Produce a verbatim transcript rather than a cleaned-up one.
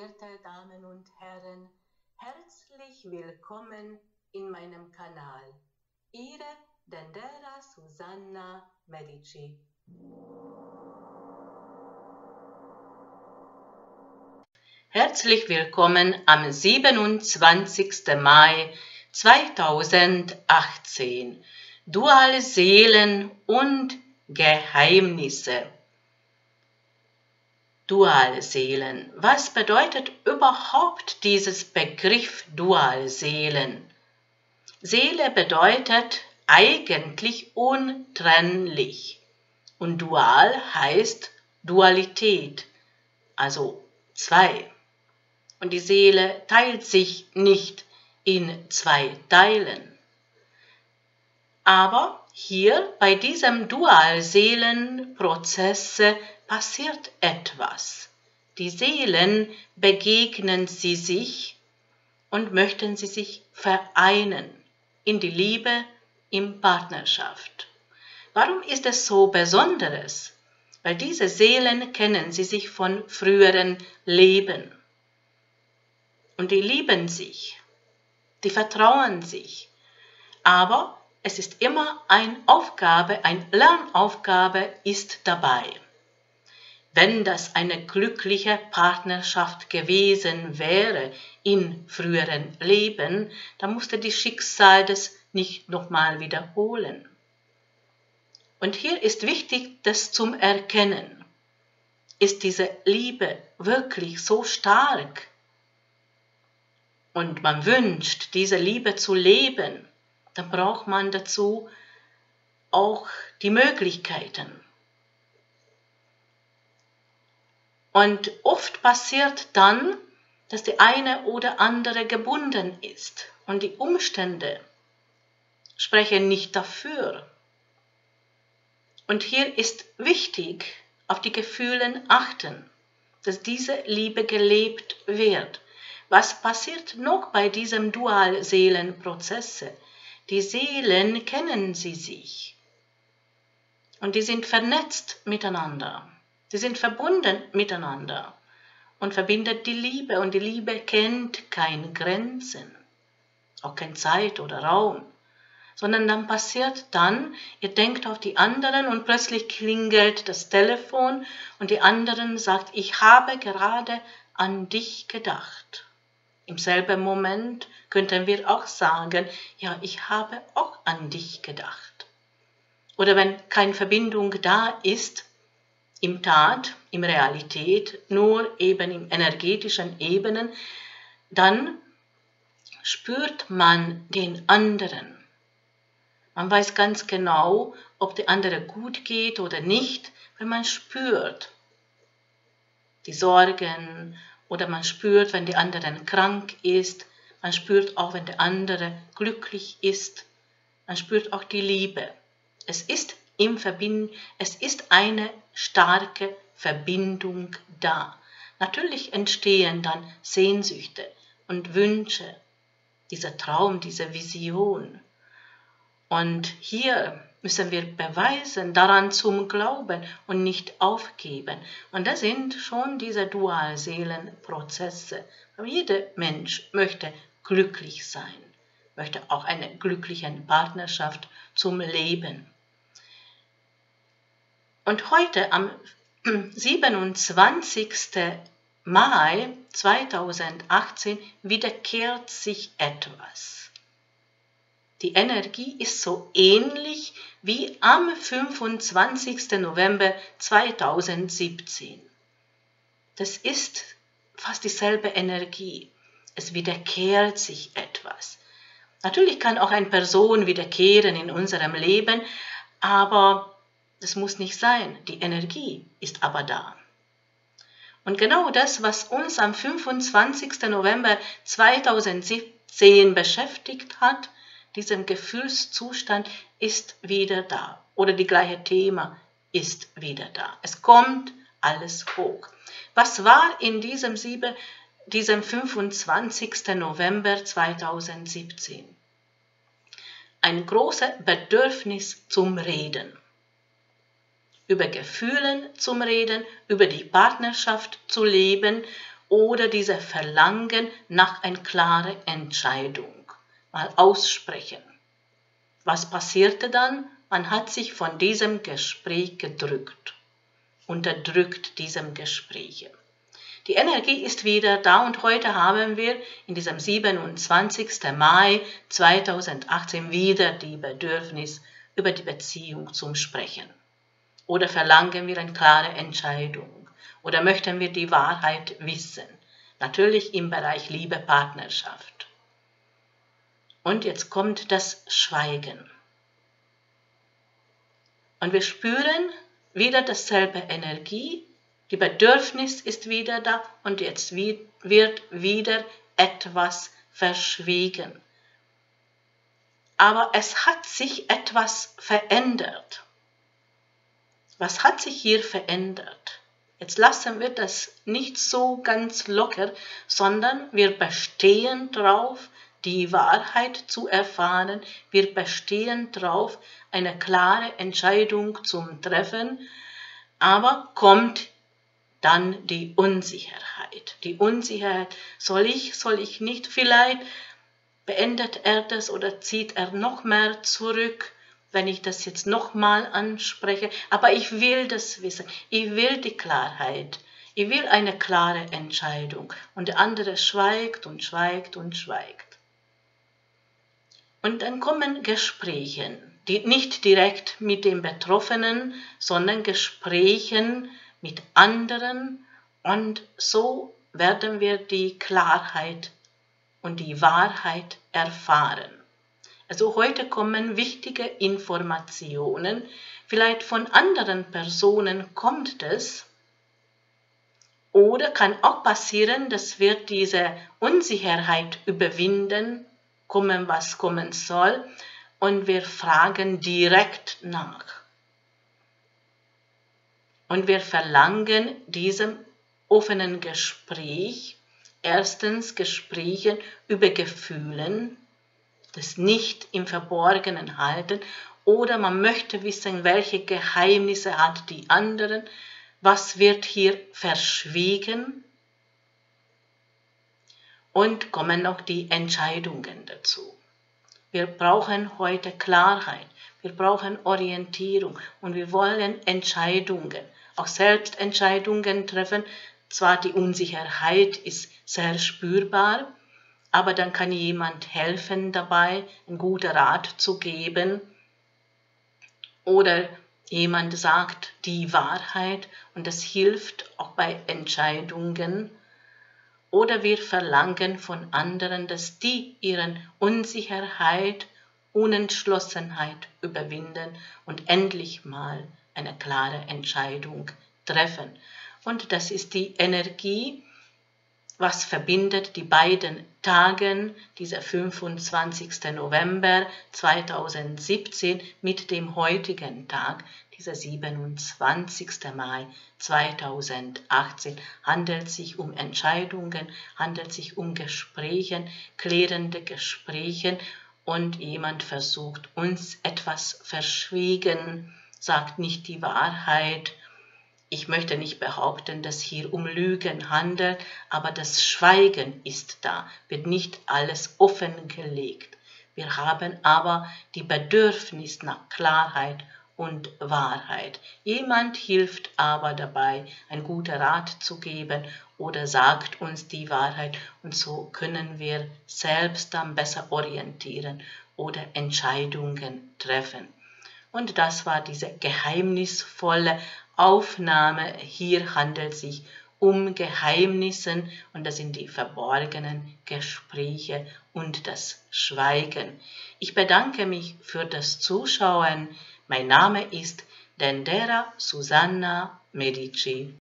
verehrte Damen und Herren, herzlich willkommen in meinem Kanal. Ihre Dendera Susanna Medici. Herzlich willkommen am siebenundzwanzigsten Mai zweitausendachtzehn. Duale Seelen und Geheimnisse. Dualseelen. Was bedeutet überhaupt dieses Begriff Dualseelen? Seele bedeutet eigentlich untrennlich und dual heißt Dualität, also zwei. Und die Seele teilt sich nicht in zwei Teilen. Aber hier bei diesem Dualseelenprozess passiert etwas. Die Seelen begegnen sie sich und möchten sie sich vereinen in die Liebe, in Partnerschaft. Warum ist es so Besonderes? Weil diese Seelen kennen sie sich von früheren Leben. Und die lieben sich, die vertrauen sich. Aber es ist immer eine Aufgabe, eine Lernaufgabe ist dabei. Wenn das eine glückliche Partnerschaft gewesen wäre in früheren Leben, dann musste die Schicksal das nicht nochmal wiederholen. Und hier ist wichtig, das zu erkennen. Ist diese Liebe wirklich so stark? Und man wünscht, diese Liebe zu leben, dann braucht man dazu auch die Möglichkeiten. Und oft passiert dann, dass die eine oder andere gebunden ist und die Umstände sprechen nicht dafür. Und hier ist wichtig, auf die Gefühle achten, dass diese Liebe gelebt wird. Was passiert noch bei diesem Dualseelenprozess? Die Seelen kennen sie sich und die sind vernetzt miteinander. Sie sind verbunden miteinander und verbindet die Liebe. Und die Liebe kennt keine Grenzen, auch keine Zeit oder Raum. Sondern dann passiert dann, ihr denkt auf die anderen und plötzlich klingelt das Telefon und die anderen sagt, ich habe gerade an dich gedacht. Im selben Moment könnten wir auch sagen, ja, ich habe auch an dich gedacht. Oder wenn keine Verbindung da ist, im Tat, in Realität, nur eben in energetischen Ebenen, dann spürt man den anderen. Man weiß ganz genau, ob der andere gut geht oder nicht, wenn man spürt die Sorgen oder man spürt, wenn der andere krank ist, man spürt auch, wenn der andere glücklich ist, man spürt auch die Liebe. Es ist im Verbind, es ist eine starke Verbindung da. Natürlich entstehen dann Sehnsüchte und Wünsche, dieser Traum, diese Vision. Und hier müssen wir beweisen, daran zum Glauben und nicht aufgeben. Und das sind schon diese Dualseelenprozesse. Aber jeder Mensch möchte glücklich sein, möchte auch eine glückliche Partnerschaft zum Leben. Und heute am siebenundzwanzigsten Mai zweitausendachtzehn wiederkehrt sich etwas. Die Energie ist so ähnlich wie am fünfundzwanzigsten November zweitausendsiebzehn. Das ist fast dieselbe Energie. Es wiederkehrt sich etwas. Natürlich kann auch eine Person wiederkehren in unserem Leben, aber das muss nicht sein. Die Energie ist aber da. Und genau das, was uns am fünfundzwanzigsten November zweitausendsiebzehn beschäftigt hat, diesen Gefühlszustand ist wieder da. Oder das gleiche Thema ist wieder da. Es kommt alles hoch. Was war in diesem, sieben, diesem fünfundzwanzigsten November zweitausendsiebzehn? Ein großes Bedürfnis zum Reden. Über Gefühle zum Reden, über die Partnerschaft zu leben oder diese Verlangen nach einer klaren Entscheidung. Mal aussprechen. Was passierte dann? Man hat sich von diesem Gespräch gedrückt, unterdrückt diesem Gespräch. Die Energie ist wieder da und heute haben wir in diesem siebenundzwanzigsten Mai zweitausendachtzehn wieder die Bedürfnis über die Beziehung zum Sprechen. Oder verlangen wir eine klare Entscheidung? Oder möchten wir die Wahrheit wissen? Natürlich im Bereich Liebe, Partnerschaft. Und jetzt kommt das Schweigen. Und wir spüren wieder dasselbe Energie, die Bedürfnis ist wieder da und jetzt wird wieder etwas verschwiegen. Aber es hat sich etwas verändert. Was hat sich hier verändert? Jetzt lassen wir das nicht so ganz locker, sondern wir bestehen drauf, die Wahrheit zu erfahren. Wir bestehen drauf, eine klare Entscheidung zu treffen, aber kommt dann die Unsicherheit. Die Unsicherheit, soll ich, soll ich nicht, vielleicht beendet er das oder zieht er noch mehr zurück, wenn ich das jetzt nochmal anspreche. Aber ich will das wissen, ich will die Klarheit, ich will eine klare Entscheidung. Und der andere schweigt und schweigt und schweigt. Und dann kommen Gespräche, die nicht direkt mit dem Betroffenen, sondern Gespräche mit anderen und so werden wir die Klarheit und die Wahrheit erfahren. Also heute kommen wichtige Informationen, vielleicht von anderen Personen kommt es oder kann auch passieren, dass wir diese Unsicherheit überwinden, kommen was kommen soll und wir fragen direkt nach. Und wir verlangen diesem offenen Gespräch, erstens Gespräche über Gefühlen, das nicht im Verborgenen halten, oder man möchte wissen, welche Geheimnisse hat die anderen, was wird hier verschwiegen, und kommen auch die Entscheidungen dazu. Wir brauchen heute Klarheit, wir brauchen Orientierung und wir wollen Entscheidungen, auch Selbstentscheidungen treffen. Zwar die Unsicherheit ist sehr spürbar, aber dann kann jemand helfen dabei, einen guten Rat zu geben. Oder jemand sagt die Wahrheit und das hilft auch bei Entscheidungen. Oder wir verlangen von anderen, dass die ihre Unsicherheit, Unentschlossenheit überwinden und endlich mal eine klare Entscheidung treffen. Und das ist die Energie, was verbindet die beiden Tage, dieser fünfundzwanzigsten November zweitausendsiebzehn mit dem heutigen Tag, dieser siebenundzwanzigsten Mai zweitausendachtzehn, handelt sich um Entscheidungen, handelt sich um Gespräche, klärende Gespräche und jemand versucht uns etwas verschwiegen, sagt nicht die Wahrheit. Ich möchte nicht behaupten, dass hier um Lügen handelt, aber das Schweigen ist da, wird nicht alles offengelegt. Wir haben aber die Bedürfnis nach Klarheit und Wahrheit. Jemand hilft aber dabei, einen guten Rat zu geben oder sagt uns die Wahrheit und so können wir selbst dann besser orientieren oder Entscheidungen treffen. Und das war diese geheimnisvolle Aufnahme. Hier handelt es sich um Geheimnisse und das sind die verborgenen Gespräche und das Schweigen. Ich bedanke mich für das Zuschauen. Mein Name ist Dendera Susanna Medici.